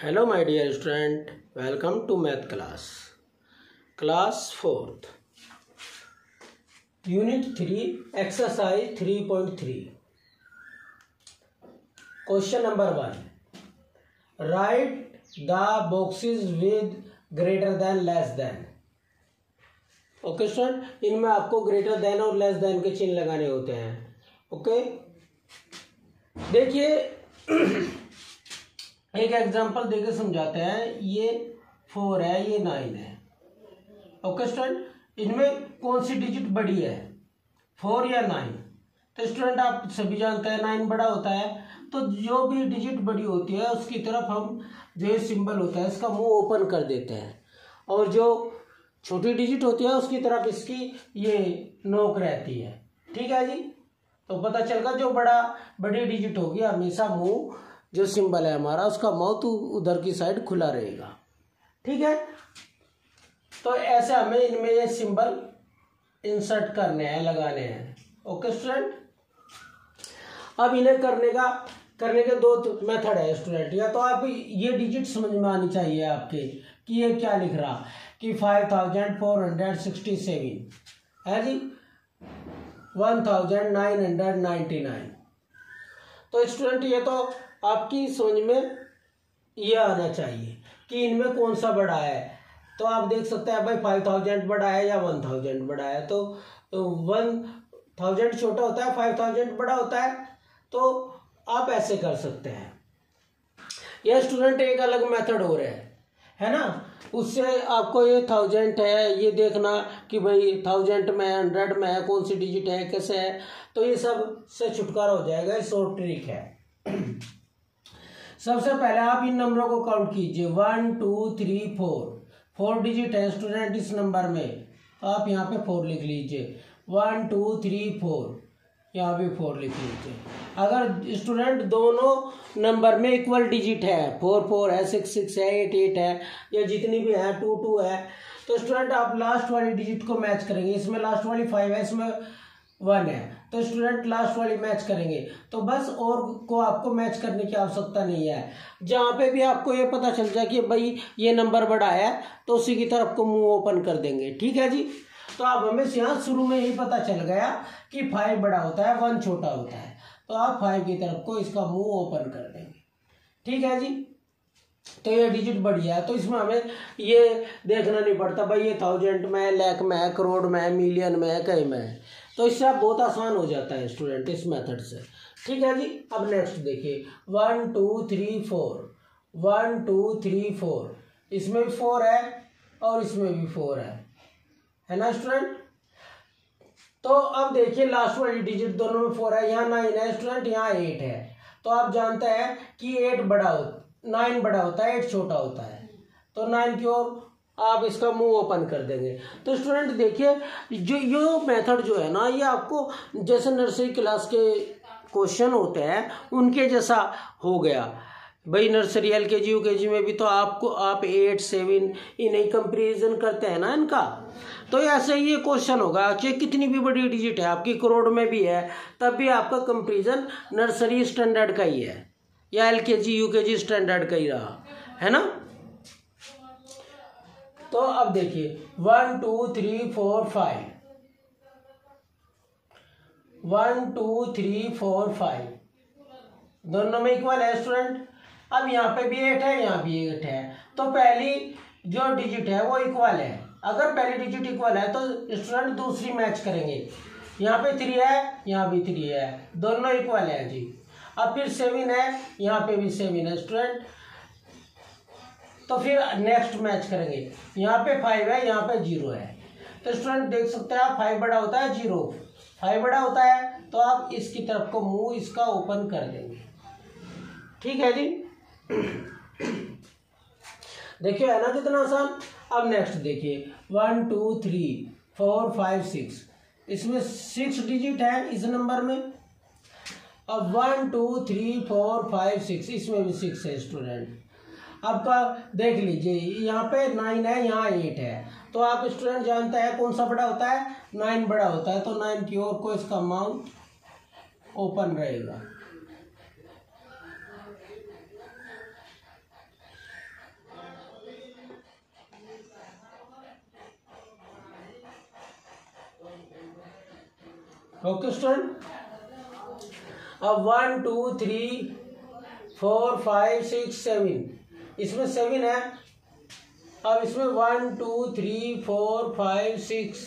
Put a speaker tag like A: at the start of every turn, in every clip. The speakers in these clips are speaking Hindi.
A: Hello my dear student, welcome to math class 4th, unit 3, exercise 3.3. Question number 1. Write the boxes with greater than less than. Okay student, इनमें आपको ग्रेटर देन और लेस देन के चिन्ह लगाने होते हैं. ओके, देखिए एक एग्जांपल देके समझाते हैं. ये 4 है, ये 9 है. ओके स्टूडेंट, इनमें कौन सी डिजिट बड़ी है, 4 या 9? तो स्टूडेंट आप सभी जानते हैं 9 बड़ा होता है. तो जो भी डिजिट बड़ी होती है उसकी तरफ हम जो ये सिंबल होता है इसका मुंह ओपन कर देते हैं, और जो छोटी डिजिट होती है उसकी तरफ इसकी ये नोक रहती है. ठीक है जी. तो पता चलेगा जो बड़ी डिजिट होगी हमेशा मुंह जो सिंबल है हमारा उसका माउथ उधर की साइड खुला रहेगा. ठीक है. तो ऐसे हमें इनमें ये सिंबल इंसर्ट करने हैं, लगाने हैं. ओके स्टूडेंट, अब इन्हें करने के दो मेथड है स्टूडेंट. या तो आप ये डिजिट समझ में आनी चाहिए आपके कि ये क्या लिख रहा कि 5467 है जी, 1999. तो स्टूडेंट ये तो आपकी समझ में ये आना चाहिए कि इनमें कौन सा बड़ा है. तो आप देख सकते हैं भाई 5000 बड़ा है या 1000 बड़ा है. तो 1000 छोटा होता है, 5000 बड़ा होता है. तो आप ऐसे कर सकते हैं. यह स्टूडेंट एक अलग मेथड हो रहा है ना. उससे आपको ये 1000 है, ये देखना कि भाई 1000 में 100 में है, कौन सी डिजिट है, कैसे है. तो ये सब से छुटकारा हो जाएगा. ये शॉर्ट ट्रिक है. सबसे पहले आप इन नंबरों को काउंट कीजिए. 1 2 3 4 डिजिट है स्टूडेंट इस नंबर में. तो आप यहाँ पे 4 लिख लीजिए. 1 2 3 4, यहाँ भी 4 लिख लीजिए. अगर स्टूडेंट दोनों नंबर में इक्वल डिजिट है, 4 4 है, 6 6 है, 8 8 है, या जितनी भी है 2 2 है, तो स्टूडेंट आप लास्ट वाली डिजिट को मैच करेंगे. इसमें लास्ट वाली 5 है, इसमें 1 है, तो स्टूडेंट लास्ट वाली मैच करेंगे. तो बस और को आपको मैच करने की आवश्यकता नहीं है. जहाँ पे भी आपको ये पता चल जाए कि भाई ये नंबर बड़ा है तो उसी की तरफ को मुंह ओपन कर देंगे. ठीक है जी. तो आप हमें यहाँ शुरू में ही पता चल गया कि 5 बड़ा होता है, 1 छोटा होता है. तो आप 5 की तरफ को इसका मुंह ओपन कर देंगे. ठीक है जी. तो ये डिजिट बढ़िया है, तो इसमें हमें ये देखना नहीं पड़ता भाई ये 1000 में, लाख में, करोड़ में, मिलियन में, कई में. तो इससे आप बहुत आसान हो जाता है स्टूडेंट इस मेथड से. ठीक है जी. अब नेक्स्ट देखिए 1 2 3 4, 1 2 3 4, इसमें भी 4 है और इसमें भी 4 है ना स्टूडेंट. तो अब देखिए लास्ट वाली डिजिट दोनों में 4 है, यहाँ 9 है स्टूडेंट, यहाँ 8 है. तो आप जानते हैं कि 9 बड़ा होता है, 8 छोटा होता है. तो 9 की ओर आप इसका मुंह ओपन कर देंगे. तो स्टूडेंट देखिए जो ये मेथड जो है ना, ये आपको जैसे नर्सरी क्लास के क्वेश्चन होते हैं उनके जैसा हो गया. भाई नर्सरी LKG UKG में भी तो आप 8 7 इन्हें कंपेरिजन करते हैं ना इनका. तो ऐसे ही ये क्वेश्चन होगा चाहे कितनी भी बड़ी डिजिट है, आपकी करोड़ में भी है, तब भी आपका कंपेरिजन नर्सरी स्टैंडर्ड का ही है या LKG UKG स्टैंडर्ड का ही रहा है ना. तो अब देखिए 1 2 3 4 5, 1 2 3 4 5 दोनों में इक्वल है स्टूडेंट. अब यहाँ पे भी 8 है, यहाँ भी 8 है. तो पहली जो डिजिट है वो इक्वल है. अगर पहली डिजिट इक्वल है तो स्टूडेंट दूसरी मैच करेंगे. यहाँ पे 3 है, यहाँ भी 3 है, दोनों इक्वल है जी. अब फिर 7 है, यहाँ पे भी 7 है स्टूडेंट. तो फिर नेक्स्ट मैच करेंगे. यहाँ पे 5 है, यहाँ पे 0 है. तो स्टूडेंट देख सकते हैं 5 बड़ा होता है, 0 5 बड़ा होता है. तो आप इसकी तरफ को मुंह इसका ओपन कर देंगे. ठीक है जी. देखिए है ना कितना आसान. अब नेक्स्ट देखिए 1 2 3 4 5 6, इसमें 6 डिजिट है इस नंबर में. अब 1 2 3 4 5 6, इसमें भी 6 है स्टूडेंट. आपका देख लीजिए यहाँ पे 9 है, यहाँ 8 है. तो आप स्टूडेंट जानते हैं कौन सा बड़ा होता है, 9 बड़ा होता है. तो 9 की ओर को इसका माउथ ओपन रहेगा. ओके स्टूडेंट, अब 1 2 3 4 5 6 7, इसमें 7 है। अब इसमें 1 2 3 4 5 6,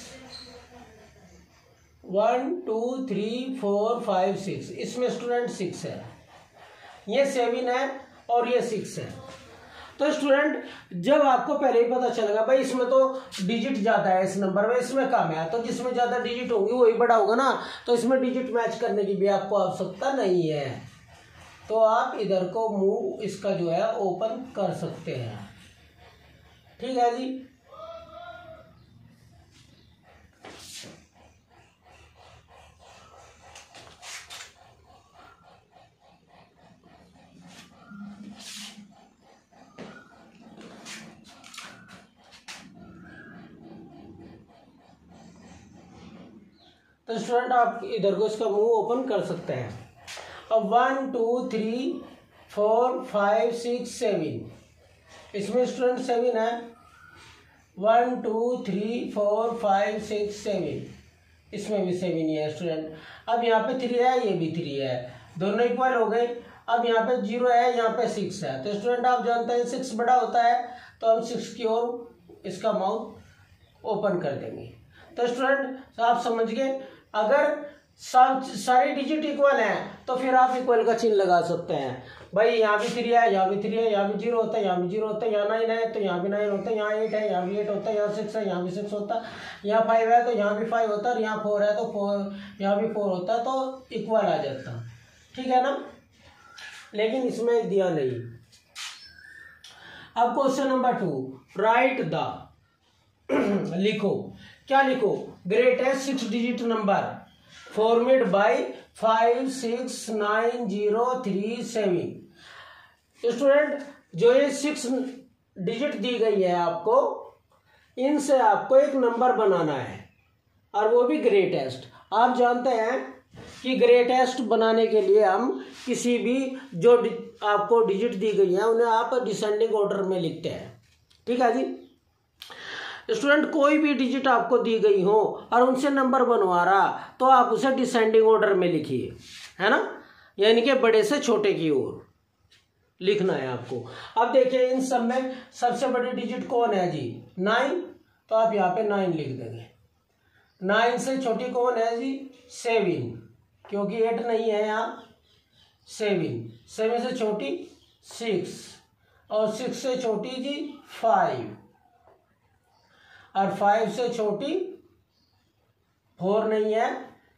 A: 1 2 3 4 5 6, इसमें स्टूडेंट 6 है, ये 7 है और ये 6 है। तो स्टूडेंट जब आपको पहले ही पता चलेगा भाई इसमें तो डिजिट ज़्यादा है इस नंबर में, इसमें कम है, तो जिसमें ज़्यादा डिजिट होंगी वही बड़ा होगा ना, तो इसमें डिजिट मैच करने की भी आपको आवश्यकता नहीं है। तो आप इधर को मुंह इसका जो है ओपन कर सकते हैं। ठीक है जी। तो स्टूडेंट आप इधर को इसका मुंह ओपन कर सकते हैं। अब 1 2 3 4 5 6 7, इसमें स्टूडेंट 7 है। 1 2 3 4 5 6 7, इसमें भी 7 ही है स्टूडेंट। अब यहाँ पे 3 है, ये भी 3 है, दोनों इक्वल हो गए। अब यहाँ पे 0 है, यहाँ पे 6 है, तो स्टूडेंट आप जानते हैं 6 बड़ा होता है, तो हम 6 की ओर इसका माउथ ओपन कर देंगे। तो स्टूडेंट आप समझ गए, अगर सारी डिजिट इक्वल हैं तो फिर आप इक्वल का चिन्ह लगा सकते हैं। भाई यहाँ भी 3 है, यहाँ भी 3 है, यहाँ भी 0 होता है, यहाँ भी 0 होता है, यहाँ 9 है तो यहाँ भी 9 होता है, यहाँ 8 है, यहाँ भी 8 होता है, यहाँ 6 है, यहाँ भी 6 होता है, यहाँ 5 है तो यहाँ भी 5 होता है, और यहाँ 4 है तो 4, यहाँ भी 4 होता है, तो इक्वल आ जाता। ठीक है ना, लेकिन इसमें दिया नहीं। अब क्वेश्चन नंबर 2, राइट द लिखो, क्या लिखो, greatest 6 digit number formed by 5 6 9 0 3 7। Student जो ये 6 डिजिट दी गई है आपको, इनसे आपको एक नंबर बनाना है, और वो भी ग्रेटेस्ट। आप जानते हैं कि ग्रेटेस्ट बनाने के लिए हम किसी भी जो आपको डिजिट दी गई है उन्हें आप डिसेंडिंग ऑर्डर में लिखते हैं। ठीक है जी। स्टूडेंट कोई भी डिजिट आपको दी गई हो और उनसे नंबर बनवा रहा, तो आप उसे डिसेंडिंग ऑर्डर में लिखिए, है ना, यानी कि बड़े से छोटे की ओर लिखना है आपको। अब देखिए इन सब में सबसे बड़ी डिजिट कौन है जी, 9, तो आप यहाँ पे 9 लिख देंगे। 9 से छोटी कौन है जी, 7, क्योंकि 8 नहीं है यहाँ, 7 से छोटी 6, और 6 से छोटी जी 5, और 5 से छोटी 4 नहीं है,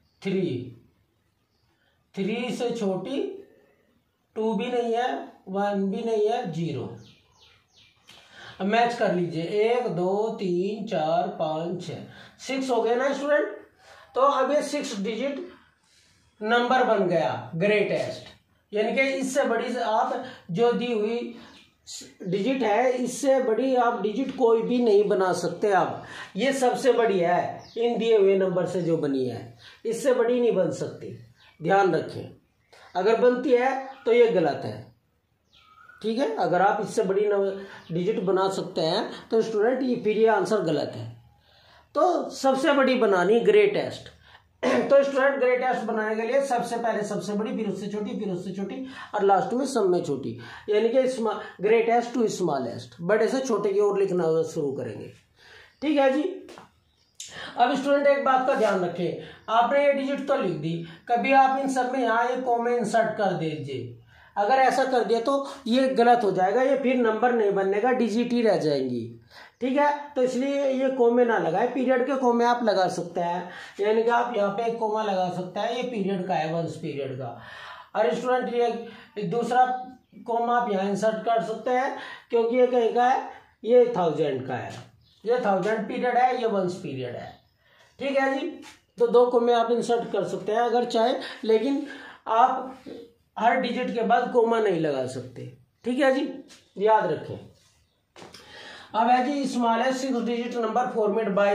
A: 3 से छोटी 2 भी नहीं है, 1 भी नहीं है, 0। अब मैच कर लीजिए, 1 2 3 4 5 6, 6 हो गए ना स्टूडेंट। तो अब ये 6 डिजिट नंबर बन गया ग्रेटेस्ट, यानी कि इससे बड़ी आप जो दी हुई डिजिट है, इससे बड़ी आप डिजिट कोई भी नहीं बना सकते। आप ये सबसे बड़ी है इन दिए हुए नंबर से जो बनी है, इससे बड़ी नहीं बन सकती, ध्यान रखें। अगर बनती है तो ये गलत है। ठीक है, अगर आप इससे बड़ी डिजिट बना सकते हैं तो स्टूडेंट ये फिर ये आंसर गलत है। तो सबसे बड़ी बनानी ग्रेटेस्ट। तो स्टूडेंट ग्रेटेस्ट बनाने के लिए सबसे पहले सबसे बड़ी, फिर उससे छोटी, फिर उससे छोटी, और लास्ट में सब में छोटी, यानी कि ग्रेटेस्ट टू स्मॉलेस्ट, बड़े से छोटे की ओर लिखना शुरू करेंगे। ठीक है जी। अब स्टूडेंट एक बात का ध्यान रखें, आपने ये डिजिट तो लिख दी, कभी आप इन सब में यहाँ ये कॉमा इंसर्ट कर दीजिए। अगर ऐसा कर दिया तो ये गलत हो जाएगा, ये फिर नंबर नहीं बनने का, डिजिट ही रह जाएंगी। ठीक है, तो इसलिए ये कोमे ना लगाए, पीरियड के कोमे आप लगा सकते हैं, यानी कि आप यहाँ पे एक कोमा लगा सकते हैं, ये पीरियड का है, वंस पीरियड का। और स्टूडेंट ये दूसरा कोमा आप यहाँ इंसर्ट कर सकते हैं, क्योंकि ये कहीं का है, ये 1000 का है, ये 1000 पीरियड है, ये वंस पीरियड है। ठीक है जी। तो 2 कोमे आप इंसर्ट कर सकते हैं अगर चाहे, लेकिन आप हर डिजिट के बाद कोमा नहीं लगा सकते। ठीक है जी, याद रखें। अब है जी smallest 6 digit number format by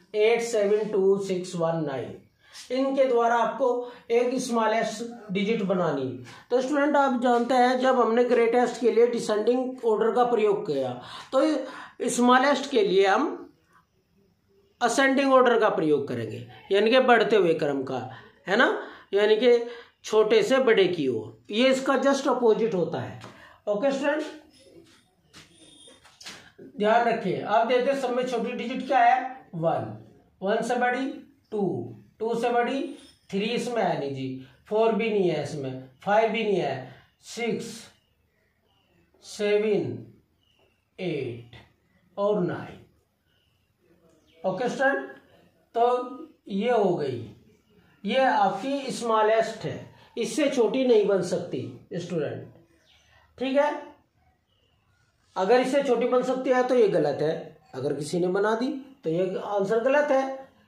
A: 872619। इनके द्वारा आपको एक स्मॉलेस्ट डिजिट बनानी। तो स्टूडेंट आप जानते हैं जब हमने ग्रेटेस्ट के लिए डिसेंडिंग ऑर्डर का प्रयोग किया, तो स्मॉलेस्ट के लिए हम असेंडिंग ऑर्डर का प्रयोग करेंगे, यानी कि बढ़ते हुए क्रम का। है ना, यानी कि छोटे से बड़े की ओर। ये इसका जस्ट अपोजिट होता है। ओके स्टूडेंट, ध्यान रखिए। आप देखते सब में छोटी डिजिट क्या है, 1, 1 से बड़ी 2, 2 से बड़ी 3, इसमें है नहीं जी, 4 भी नहीं है इसमें, 5 भी नहीं है, 6, 7, 8 और 9। ओके स्टूडेंट, तो ये हो गई, ये आपकी स्मॉलेस्ट है, इससे छोटी नहीं बन सकती स्टूडेंट। ठीक है, अगर इससे छोटी बन सकती है तो ये गलत है, अगर किसी ने बना दी तो ये आंसर गलत है।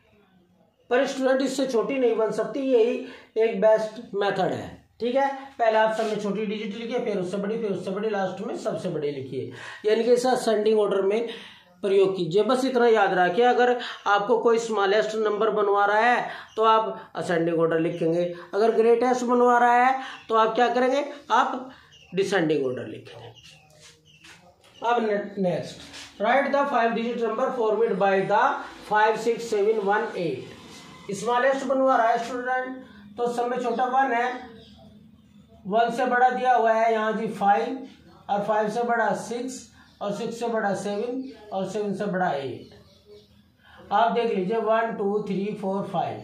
A: पर स्टूडेंट इससे छोटी नहीं बन सकती, यही एक बेस्ट मेथड है। ठीक है, पहले आप सब में छोटी डिजिट लिखिए, फिर उससे बड़ी, फिर उससे बड़ी, लास्ट में सबसे बड़ी लिखिए, यानी कि इसे असेंडिंग ऑर्डर में प्रयोग कीजिए। बस इतना याद रखिए, अगर आपको कोई स्मॉलेस्ट नंबर बनवा रहा है तो आप असेंडिंग ऑर्डर लिखेंगे, अगर ग्रेटेस्ट बनवा रहा है तो आप क्या करेंगे, आप डिसेंडिंग ऑर्डर लिखेंगे। अब next, right the 5 digit number formed by the 5, 6, 7, 1, 8। Smallest बनवा रहा है स्टूडेंट, तो सब में छोटा 1 है, 1 से बड़ा दिया हुआ है यहाँ जी 5, और 5 से बड़ा 6, और 6 से बड़ा 7, और 7 से बड़ा 8। आप देख लीजिए 1, 2, 3, 4,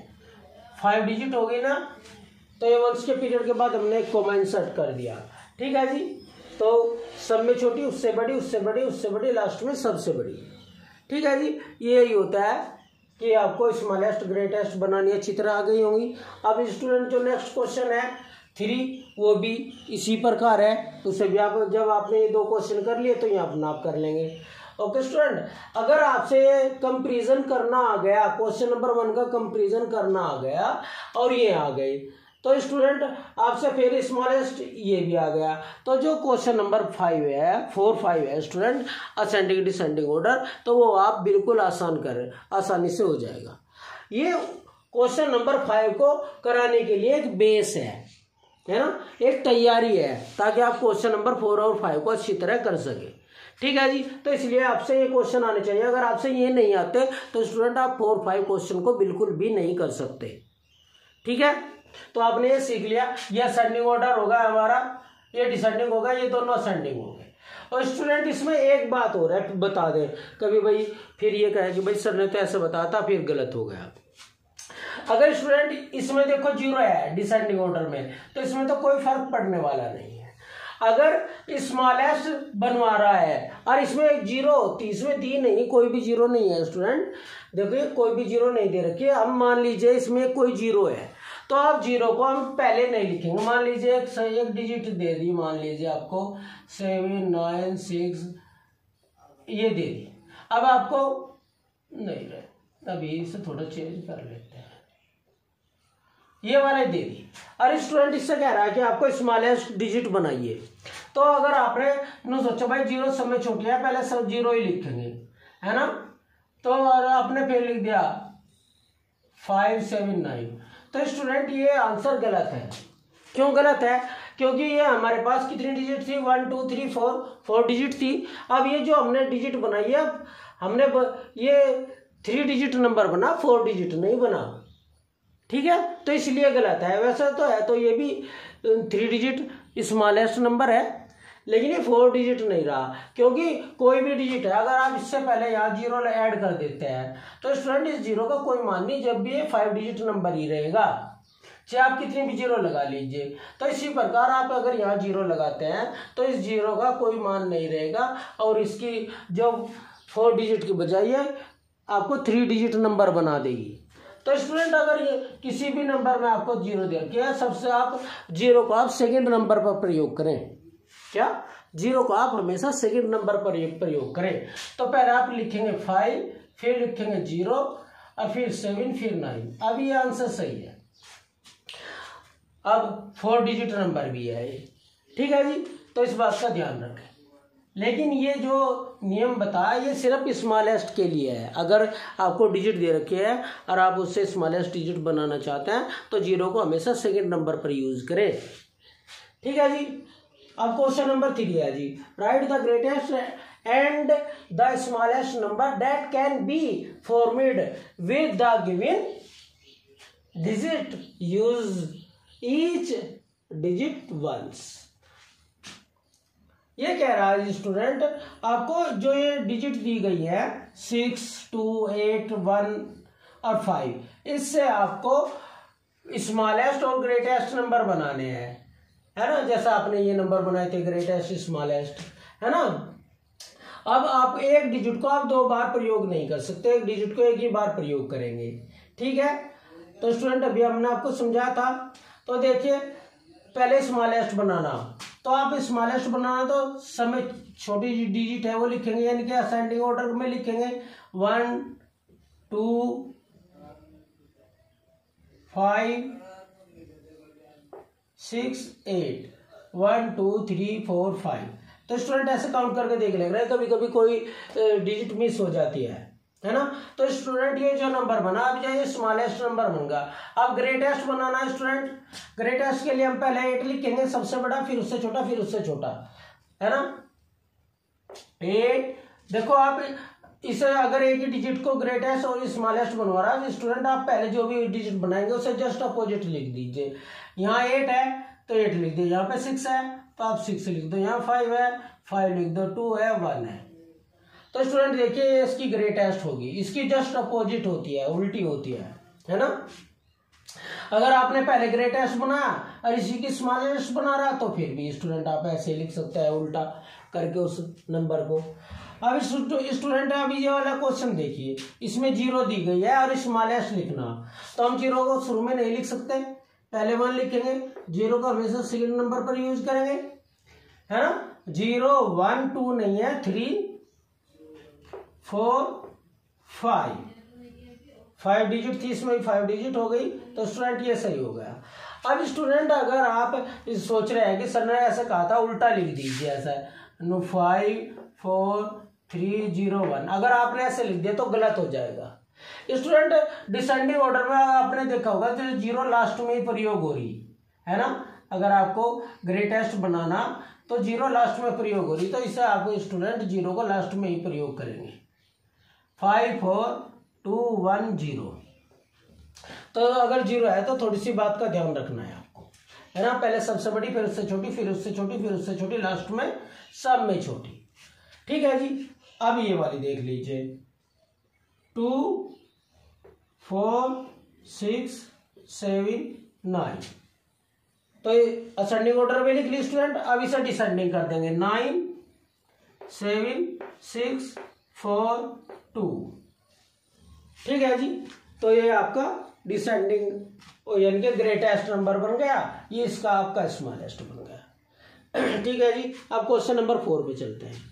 A: 5 डिजिट हो गई ना, तो ये वंश के पीरियड के बाद हमने एक कॉमा इंसर्ट कर दिया। ठीक है जी, तो सब में छोटी, उससे बड़ी, उससे बड़ी, उससे बड़ी, लास्ट में सबसे बड़ी। ठीक है जी, यही होता है कि आपको स्मॉलेस्ट ग्रेटेस्ट बनानी अच्छी तरह आ गई होंगी। अब स्टूडेंट जो नेक्स्ट क्वेश्चन है 3, वो भी इसी प्रकार है, उसे भी आप जब आपने ये 2 क्वेश्चन कर लिए तो ये अपना आप कर लेंगे। ओके स्टूडेंट, अगर आपसे कंपैरिजन करना आ गया, क्वेश्चन नंबर 1 का कंपैरिजन करना आ गया और ये आ गई, तो स्टूडेंट आपसे फिर स्मॉलेस्ट ये भी आ गया, तो जो क्वेश्चन नंबर 5 है, 4, 5 है स्टूडेंट, असेंडिंग डिसेंडिंग ऑर्डर, तो वो आप बिल्कुल आसानी से हो जाएगा। ये क्वेश्चन नंबर 5 को कराने के लिए एक बेस है ना, एक तैयारी है, ताकि आप क्वेश्चन नंबर 4 और 5 को अच्छी तरह कर सके। ठीक है जी, तो इसलिए आपसे ये क्वेश्चन आने चाहिए। अगर आपसे ये नहीं आते तो स्टूडेंट आप 4, 5 क्वेश्चन को बिल्कुल भी नहीं कर सकते। ठीक है, तो आपने ये सीख लिया, ये असेंडिंग ऑर्डर होगा हमारा, ये डिसेंडिंग होगा, ये दोनों असेंडिंग हो गए। और स्टूडेंट इसमें एक बात हो रहा है, बता दें, कभी भाई फिर ये कहे कि भाई सर ने तो ऐसे बताया था फिर गलत हो गया। अगर स्टूडेंट इसमें देखो 0 है डिसेंडिंग ऑर्डर में, तो इसमें तो कोई फर्क पड़ने वाला नहीं है। अगर स्मॉलेस्ट बनवा रहा है और इसमें 0 होती, इसमें दी नहीं, कोई भी 0 नहीं है स्टूडेंट, देखिए कोई भी 0 नहीं दे रखी है। हम मान लीजिए इसमें कोई 0 है, तो आप 0 को हम पहले नहीं लिखेंगे। मान लीजिए एक डिजिट दे दी, मान लीजिए आपको 7, 9, 6 ये दे दी, अब आपको नहीं रहे, अभी इसे थोड़ा चेंज कर लेते हैं, ये वाले दे दी। और स्टूडेंट इससे कह रहा है कि आपको स्मॉलेस्ट डिजिट बनाइए, तो अगर आपने न सोचा भाई 0 सब में छोटी है, पहले सब 0 ही लिखेंगे, है ना, तो और आपने फिर लिख दिया 5, 7, 9, तो स्टूडेंट ये आंसर गलत है। क्यों गलत है? क्योंकि ये हमारे पास कितनी डिजिट थी, 1, 2, 3, 4 डिजिट थी। अब ये जो हमने डिजिट बनाई है, हमने ये 3 डिजिट नंबर बना, 4 डिजिट नहीं बना। ठीक है, तो इसलिए गलत है। वैसे तो है तो ये भी 3 डिजिट स्मॉलेस्ट नंबर है, लेकिन ये 4 डिजिट नहीं रहा, क्योंकि कोई भी डिजिट है, अगर आप इससे पहले यहाँ 0 ऐड कर देते हैं तो स्टूडेंट इस 0 का कोई मान नहीं, जब भी ये 5 डिजिट नंबर ही रहेगा, चाहे आप कितनी भी 0 लगा लीजिए। तो इसी प्रकार आप अगर यहाँ 0 लगाते हैं तो इस 0 का कोई मान नहीं रहेगा, और इसकी जो 4 डिजिट की बजाय आपको 3 डिजिट नंबर बना देगी। तो स्टूडेंट अगर ये किसी भी नंबर में आपको 0 दे रखा है, सबसे आप 0 को आप सेकंड नंबर पर प्रयोग करें। क्या? 0 को आप हमेशा सेकंड नंबर पर प्रयोग करें। तो पहले आप लिखेंगे 5, फिर लिखेंगे 0, और फिर 7, फिर 9। अब ये आंसर सही है। अब 4 डिजिट नंबर भी है ये। ठीक है जी, तो इस बात का ध्यान रखें। लेकिन ये जो नियम बताया ये सिर्फ स्मॉलेस्ट के लिए है। अगर आपको डिजिट दे रखे हैं और आप उससे स्मॉलेस्ट डिजिट बनाना चाहते हैं तो 0 को हमेशा सेकंड नंबर पर यूज करें। ठीक है जी, अब क्वेश्चन नंबर 3 है जी, right the greatest and the smallest number that can be formed with the given digit, use each digit once. ये कह रहा है स्टूडेंट आपको जो ये डिजिट दी गई है 6, 2, 8, 1 और 5, इससे आपको स्मॉलेस्ट और ग्रेटेस्ट नंबर बनाने हैं, है ना। जैसा आपने ये नंबर बनाए थे ग्रेटेस्ट स्मॉलेस्ट, है ना। अब आप एक डिजिट को आप 2 बार प्रयोग नहीं कर सकते, एक डिजिट को एक ही बार प्रयोग करेंगे, ठीक है। तो स्टूडेंट अभी हमने आपको समझाया था। तो देखिए पहले स्मॉलेस्ट बनाना, तो आप स्मॉलेस्ट बनाना तो समय छोटी डिजिट है वो लिखेंगे, यानी कि असेंडिंग ऑर्डर में लिखेंगे 1, 2, 5, 6, 8, 1, 2, 3, 4, 5। तो स्टूडेंट ऐसे काउंट करके देख लेंगे, कभी कभी कोई डिजिट मिस हो जाती है ना। तो स्टूडेंट ये जो नंबर बना अब ये स्मॉलेस्ट नंबर बन गया। अब ग्रेटेस्ट बनाना है स्टूडेंट, ग्रेटेस्ट के लिए हम पहले 8 लिखेंगे, सबसे बड़ा, फिर उससे छोटा, फिर उससे छोटा, है ना। 8 देखो आप इसे अगर एक ही डिजिट को ग्रेटेस्ट और स्मॉलेस्ट बनवा रहा है स्टूडेंट, आप पहले जो भी डिजिट बनाएंगे उसे जस्ट अपोजिट लिख दीजिए। यहाँ 8 है तो 8 लिख दीजिए, यहाँ पे 6 है तो आप 6 लिख दो, यहाँ 5 है 5 लिख दो, 2 है 1 है। तो स्टूडेंट देखिए इसकी ग्रेटेस्ट होगी, इसकी जस्ट अपोजिट होती है, उल्टी होती है ना। अगर आपने पहले ग्रेटेस्ट बनाया और इसी की स्मॉलेस्ट बना रहा तो फिर भी स्टूडेंट आप ऐसे लिख सकते हैं उल्टा करके उस नंबर को। अब स्टूडेंट अभी ये वाला क्वेश्चन देखिए, इसमें 0 दी गई है और स्मॉलेस्ट लिखना, तो हम 0 को शुरू में नहीं लिख सकते, पहले 1 लिखेंगे, 0 को हमेशा सेकंड नंबर पर यूज करेंगे, है ना। 0, 1, 2 नहीं है, 3, 4, 5 डिजिट थी, इसमें 5 डिजिट हो गई, तो स्टूडेंट ये सही हो गया। अब स्टूडेंट अगर आप सोच रहे हैं कि सर ने ऐसा कहा था उल्टा लिख दीजिए, ऐसा 5, 4, 3, 0, 1, अगर आपने ऐसे लिख दिया तो गलत हो जाएगा। स्टूडेंट डिसेंडिंग ऑर्डर में आपने देखा होगा तो 0 लास्ट में ही प्रयोग हो रही है ना। अगर आपको ग्रेटेस्ट बनाना तो 0 लास्ट में प्रयोग हो रही, तो इससे आपको स्टूडेंट 0 को लास्ट में ही प्रयोग करेंगे। 5, 4, 2, 1, 0। तो अगर 0 है तो थोड़ी सी बात का ध्यान रखना है आपको, है ना। पहले सबसे बड़ी, फिर उससे छोटी, फिर उससे छोटी, फिर उससे छोटी, लास्ट में सब में छोटी, ठीक है जी। अब ये वाली देख लीजिए 2, 4, 6, 7, 9। तो ये असेंडिंग ऑर्डर में लिख ली स्टूडेंट। अब इसे डिसेंडिंग कर देंगे 9, 7, 6, 4, 2, ठीक है जी। तो ये आपका डिसेंडिंग यानी कि ग्रेटेस्ट नंबर बन गया, ये इसका आपका स्मॉलेस्ट बन गया, ठीक है जी। अब क्वेश्चन नंबर 4 पे चलते हैं।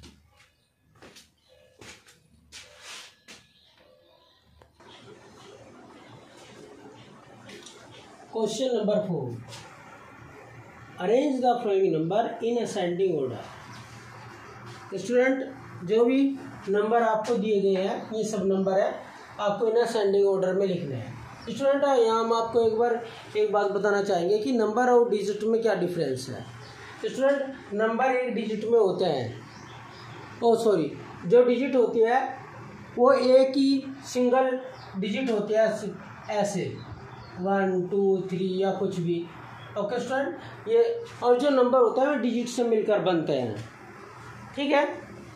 A: Question number 4, arrange the following number in ascending order. Student जो भी नंबर आपको दिए गए हैं ये सब नंबर है, आपको इन असेंडिंग ऑर्डर में लिखने हैं। स्टूडेंट यहाँ हम आपको एक बात बताना चाहेंगे कि नंबर और डिजिट में क्या डिफरेंस है। स्टूडेंट नंबर एक डिजिट में होते हैं, जो डिजिट होती है वो एक ही सिंगल डिजिट होती है, ऐसे 1, 2, 3 या कुछ भी, ओके स्टूडेंट। ये और जो नंबर होता है वो डिजिट से मिलकर बनते हैं, ठीक है।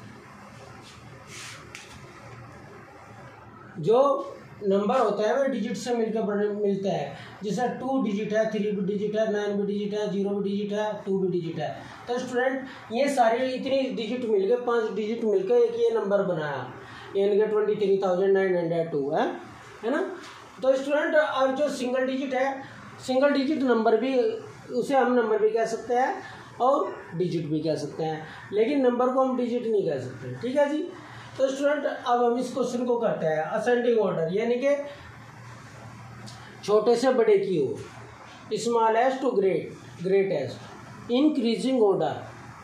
A: जो नंबर होता है वो डिजिट से मिलकर मिलता है, जैसे 2 डिजिट है, 3 भी डिजिट है, 9 भी डिजिट है, 0 भी डिजिट है, 2 भी डिजिट है। तो स्टूडेंट ये सारे इतनी डिजिट मिलके 5 डिजिट मिलकर एक ये नंबर बनाया, यानी कि 23,902 है ना। तो स्टूडेंट और जो सिंगल डिजिट है, सिंगल डिजिट नंबर भी, उसे हम नंबर भी कह सकते हैं और डिजिट भी कह सकते हैं, लेकिन नंबर को हम डिजिट नहीं कह सकते, ठीक है जी। तो स्टूडेंट अब हम इस क्वेश्चन को करते हैं असेंडिंग ऑर्डर, यानी कि छोटे से बड़े की ओर, smallest to greatest, increasing order,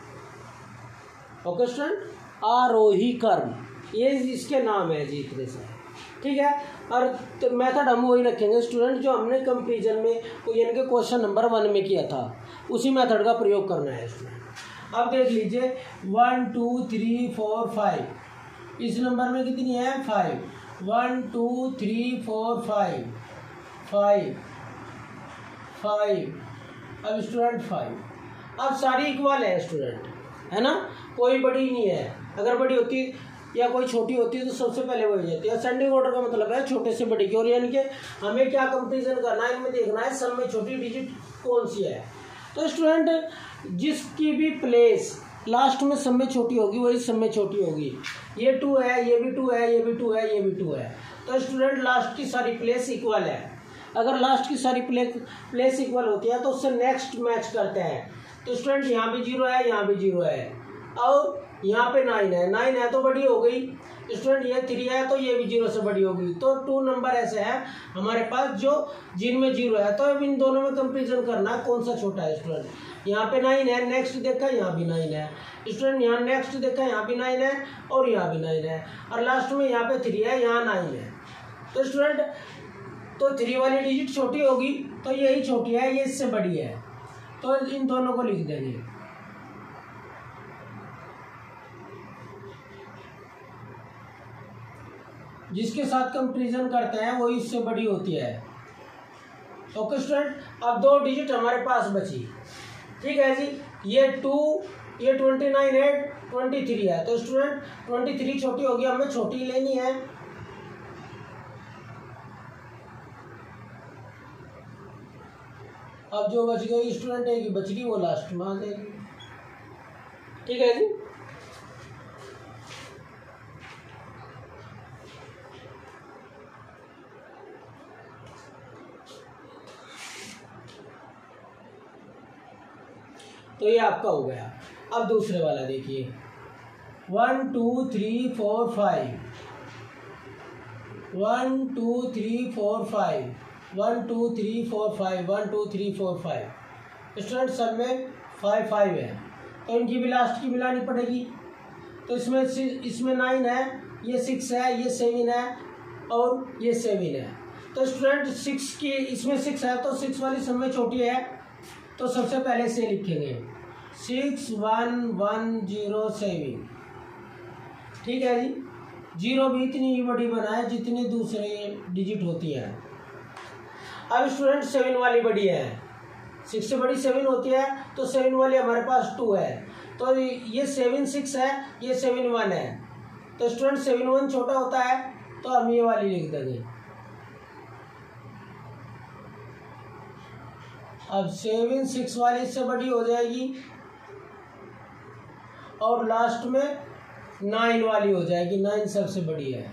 A: okay student, आरोही क्रम, ये इसके नाम है जी इतने से, ठीक है। और तो मेथड हम वही रखेंगे स्टूडेंट जो हमने कंपेरिजन में यानी कि क्वेश्चन नंबर 1 में किया था, उसी मेथड का प्रयोग करना है स्टूडेंट। अब देख लीजिए 1, 2, 3, 4, 5, इस नंबर में कितनी है 5, 1, 2, 3, 4, 5, 5 5। अब स्टूडेंट 5। अब सारी इक्वल है स्टूडेंट, है ना, कोई बड़ी नहीं है। अगर बड़ी होती या कोई छोटी होती है तो सबसे पहले वही जाती है। असेंडिंग ऑर्डर का मतलब है छोटे से बड़ी की। और यानी कि हमें क्या कंपेरिजन करना है, इनमें देखना है सब में छोटी डिजिट कौन सी है। तो स्टूडेंट जिसकी भी प्लेस लास्ट में सब में छोटी होगी वही सब में छोटी होगी। ये 2 है, ये भी 2 है, ये भी 2 है, ये भी 2 है। तो स्टूडेंट लास्ट की सारी प्लेस इक्वल है। अगर लास्ट की सारी प्लेस इक्वल होती है तो उससे नेक्स्ट मैच करते हैं। तो स्टूडेंट यहाँ भी 0 है, यहाँ भी 0 है, और यहाँ पे 9 है। 9 है तो बड़ी हो गई। स्टूडेंट ये 3 है तो ये भी 0 से बड़ी होगी। तो 2 नंबर ऐसे हैं हमारे पास जो जिनमें 0 है। तो अब इन दोनों में कंपेरिजन करना कौन सा छोटा है। स्टूडेंट यहाँ पे 9 है, नेक्स्ट देखा यहाँ भी 9 है। स्टूडेंट यहाँ नेक्स्ट देखा यहाँ भी 9 है और यहाँ भी 9 है, और लास्ट में यहाँ पे 3 है, यहाँ 9 है। तो स्टूडेंट तो 3 वाली डिजिट छोटी होगी तो यही छोटी है, ये इससे बड़ी है। तो इन दोनों को लिख देंगे। जिसके साथ कंपेरिजन करते हैं वही इससे बड़ी होती है। ओके स्टूडेंट, अब 2 डिजिट हमारे पास बची। ठीक है जी, ये 2, ये 29 है, 23 है। तो स्टूडेंट 23 छोटी होगी, हमें छोटी लेनी है। अब जो बच गई स्टूडेंट एक ही बच गई, वो लास्ट में आ जाएगी। ठीक है जी, तो ये आपका हो गया। अब दूसरे वाला देखिए, 1 2 3 4 5, 1 2 3 4 5, 1 2 3 4 5, 1 2 3 4 5। स्टूडेंट सब में 5 5 है, तो इनकी भी लास्ट की मिलानी पड़ेगी। तो इसमें 9 है, ये 6 है, ये 7 है, और ये 7 है। तो स्टूडेंट 6 की इसमें 6 है तो 6 वाली सब में छोटी है। तो सबसे पहले से लिखेंगे 6 1 1 0 7। ठीक है जी, 0 भी इतनी ही बड़ी बनाए जितनी दूसरे डिजिट होती है। अब स्टूडेंट 7 वाली बड़ी है, 6 से बड़ी 7 होती है, तो 7 वाली हमारे पास 2 है। तो ये 7 6 है, ये 7 1 है। तो स्टूडेंट 7 1 छोटा होता है, तो हम ये वाली लिख देंगे। अब 7 6 वाली इससे बड़ी हो जाएगी, और लास्ट में 9 वाली हो जाएगी। 9 सबसे बड़ी है।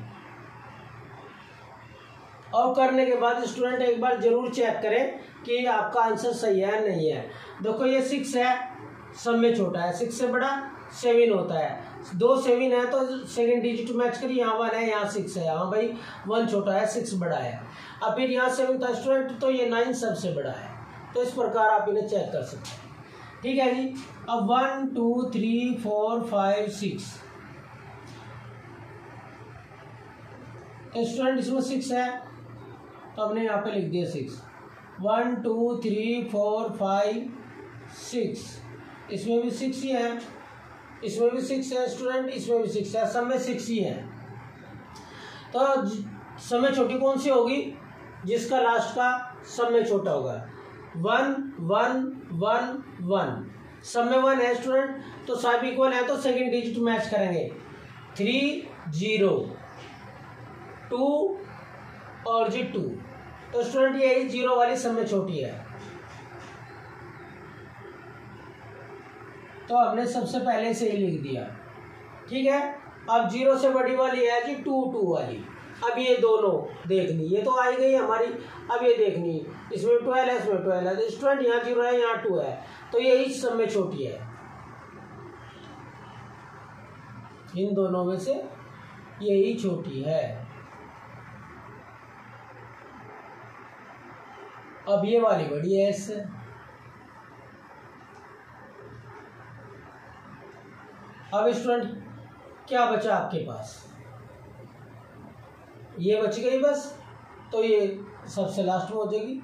A: और करने के बाद स्टूडेंट एक बार जरूर चेक करें कि आपका आंसर सही है नहीं है। देखो ये 6 है, सब में छोटा है, 6 से बड़ा 7 होता है। 2 7 है तो सेकंड डिजिट मैच करिए, यहाँ 1 है, यहाँ 6 है। हाँ भाई 1 छोटा है, 6 बड़ा है। अब फिर यहाँ 7 था स्टूडेंट, तो ये 9 सबसे बड़ा है। तो इस प्रकार आप इन्हें चेक कर सकते हैं। ठीक है जी, अब 1 2 3 4 5 6। तो स्टूडेंट इसमें 6 है, तो हमने यहाँ पे लिख दिया 6। 1 2 3 4 5 6। इसमें भी 6 ही है, इसमें भी 6 है स्टूडेंट, इसमें भी 6 है, सब में 6 ही है। तो सब में छोटी कौन सी होगी? जिसका लास्ट का सब में छोटा होगा। 1 1 1 1, सब में 1 है स्टूडेंट, तो सब इक्वल है तो सेकंड डिजिट मैच करेंगे। 3 0 2 और जी 2। तो स्टूडेंट ये 0 वाली सब में छोटी है, तो हमने सबसे पहले से ही लिख दिया। ठीक है, अब 0 से बड़ी वाली है जी 2 2 वाली। अब ये दोनों देखनी, ये तो आई गई हमारी। अब ये देखनी, इसमें 12 है, इसमें 12 है। तो स्टूडेंट यहाँ 0 है, यहाँ 2 है, तो यही सब में छोटी है। इन दोनों में से यही छोटी है। अब ये वाली बड़ी है इससे। अब स्टूडेंट क्या बचा आपके पास? ये बच गई बस, तो ये सबसे लास्ट में हो जाएगी।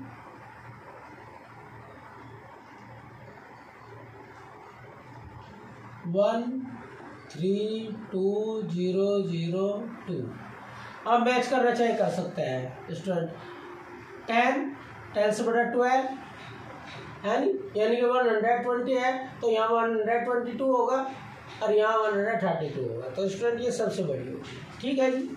A: वन 3 2 0 0 2। अब मैच करना चाहे कर सकते हैं स्टूडेंट। 10 से बड़ा 12 है नी, यानी कि 120 है तो यहाँ 122 होगा और यहाँ 132 होगा। तो स्टूडेंट ये सबसे बड़ी होगी। ठीक है जी।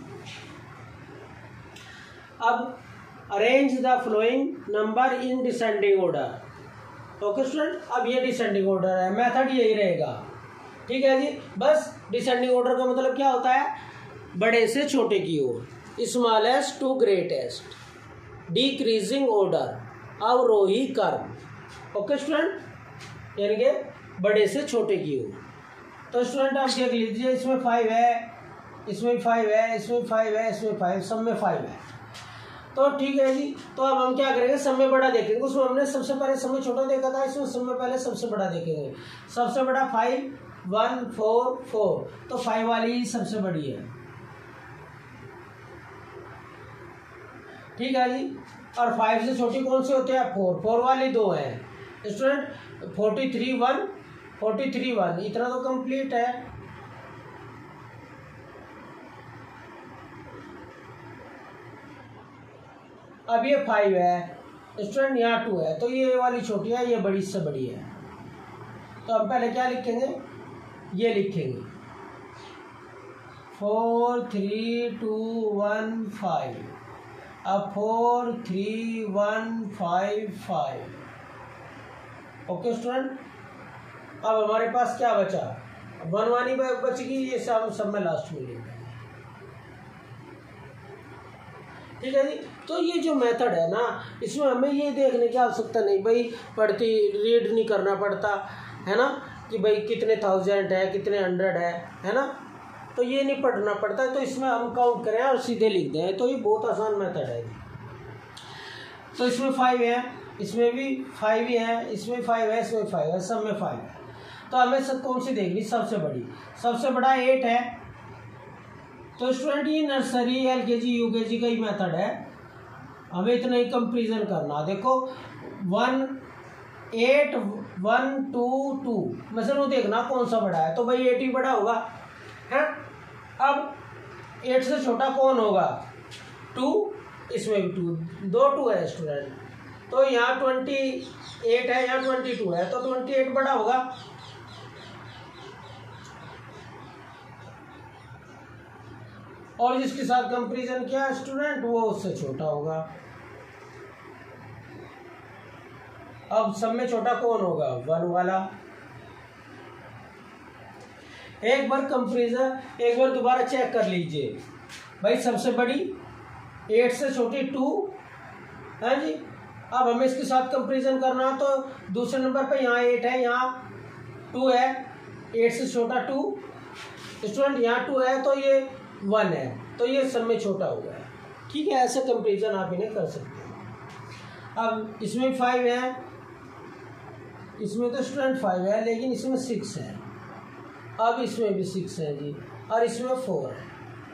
A: अब arrange the following number in descending order. Okay student, अब ये डिसेंडिंग ऑर्डर है, मेथड यही रहेगा। ठीक है जी। बस डिसेंडिंग ऑर्डर का मतलब क्या होता है, बड़े से छोटे की ओर, smallest to greatest, decreasing order, अवरोही क्रम। ओके स्टूडेंट, यानी कि बड़े से छोटे की ओर। तो स्टूडेंट आप देख लीजिए, इसमें 5 है, इसमें 5 है, इसमें 5 है, इसमें 5, सब में 5 है। तो ठीक है जी। तो अब हम क्या करेंगे, सब में बड़ा देखेंगे। उसमें हमने सबसे पहले सब में छोटा देखा था, इसमें सब में पहले सबसे बड़ा देखेंगे। सबसे बड़ा 5 1 4 4, तो 5 वाली ही सबसे बड़ी है। ठीक है जी। और 5 से छोटी कौन सी होती है, 4 वाली 2 है स्टूडेंट। 43 1 43 1, इतना तो कंप्लीट है। अब ये 5 है स्टूडेंट, यहाँ 2 है, तो ये वाली छोटी है, ये बड़ी से बड़ी है। तो हम पहले क्या लिखेंगे, ये लिखेंगे 4 3 2 1 5। अब 4 3 1 5 5। ओके स्टूडेंट, अब हमारे पास क्या बचा, 1 वाली बचेगी, ये सब में लास्ट में लिखेंगे। ठीक है जी। तो ये जो मेथड है ना, इसमें हमें ये देखने की आवश्यकता नहीं भाई, पढ़ती रीड नहीं करना पड़ता है ना, कि भाई कितने 1000 है, कितने 100 है ना, तो ये नहीं पढ़ना पड़ता। तो इसमें हम काउंट करें और सीधे लिख दें, तो ये बहुत आसान मेथड है। तो इसमें 5 है, इसमें भी 5 ही है, इसमें 5 है, इसमें 5 है, सब में 5 है। तो हमें सब कौन सी देखनी, सबसे बड़ी। सबसे बड़ा 8 है। तो स्टूडेंट ये नर्सरी LKG UKG का ही मेथड है, हमें इतना ही कंपेरिजन करना। देखो 1 8 1 2 2 में से वो देखना कौन सा बड़ा है, तो भाई 8 ही बड़ा होगा है। अब 8 से छोटा कौन होगा, 2, इसमें भी 2 2 है स्टूडेंट। तो यहाँ 28 है, यहाँ 22 है, तो 28 बड़ा होगा। और जिसके साथ कंपैरिजन किया स्टूडेंट, वो उससे छोटा होगा। अब सब में छोटा कौन होगा, 1 वाला। एक बार कंपैरिजन, एक बार दोबारा चेक कर लीजिए भाई, सबसे बड़ी 8 से छोटी 2 है जी। अब हमें इसके साथ कंपैरिजन करना, तो दूसरे नंबर पे यहाँ 8 है, यहाँ 2 है, 8 से छोटा 2 स्टूडेंट, यहाँ 2 है, तो ये 1 है, तो ये सब में छोटा हुआ है। ठीक है, ऐसे कंपैरिजन आप इन्हें कर सकते हैं। अब इसमें 5 है, इसमें तो स्टूडेंट 5 है, लेकिन इसमें 6 है। अब इसमें भी 6 है जी, और इसमें 4 है।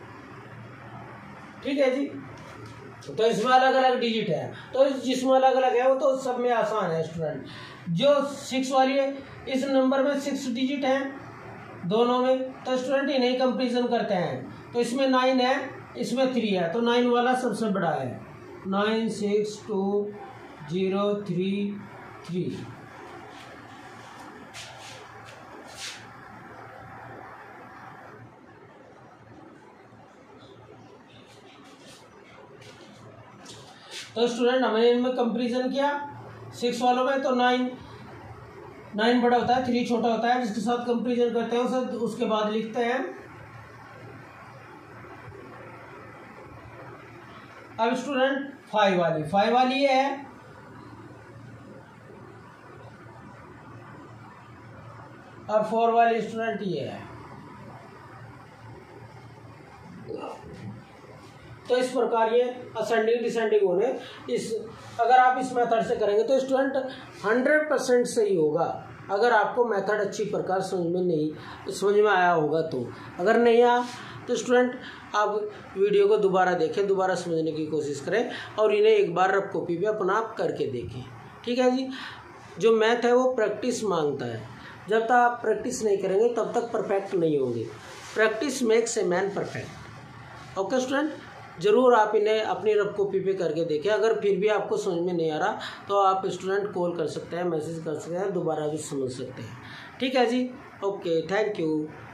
A: ठीक है जी। तो इसमें अलग अलग डिजिट है, तो जिसमें अलग अलग है वो तो सब में आसान है स्टूडेंट। जो 6 वाली है, इस नंबर में 6 डिजिट हैं दोनों में, तो स्टूडेंट इन्हें कंपेरिजन करते हैं। तो इसमें 9 है, इसमें 3 है, तो 9 वाला सबसे बड़ा है। 9 6 2 0 3 3। तो स्टूडेंट हमने इनमें कंपैरिजन किया 6 वालों में, तो 9 बड़ा होता है, 3 छोटा होता है, जिसके साथ कंपैरिजन करते हैं उसे उसके बाद लिखते हैं। अब स्टूडेंट 5 वाली ये है, और 4 वाली स्टूडेंट ये है। तो इस प्रकार ये असेंडिंग डिसेंडिंग होने, इस अगर आप इस मेथड से करेंगे तो स्टूडेंट 100% सही होगा। अगर आपको मेथड अच्छी प्रकार समझ में आया होगा तो। अगर नहीं आया तो स्टूडेंट आप वीडियो को दोबारा देखें, दोबारा समझने की कोशिश करें, और इन्हें एक बार रफ कॉपी पे अपना आप करके देखें। ठीक है जी। जो मैथ है वो प्रैक्टिस मांगता है, जब तक आप प्रैक्टिस नहीं करेंगे तब तक परफेक्ट नहीं होंगे। Practice makes a man perfect. Okay student, ज़रूर आप इन्हें अपनी रफ कॉपी पे करके देखें। अगर फिर भी आपको समझ में नहीं आ रहा तो आप स्टूडेंट कॉल कर सकते हैं, मैसेज कर सकते हैं, दोबारा भी समझ सकते हैं। ठीक है जी, ओके, थैंक यू।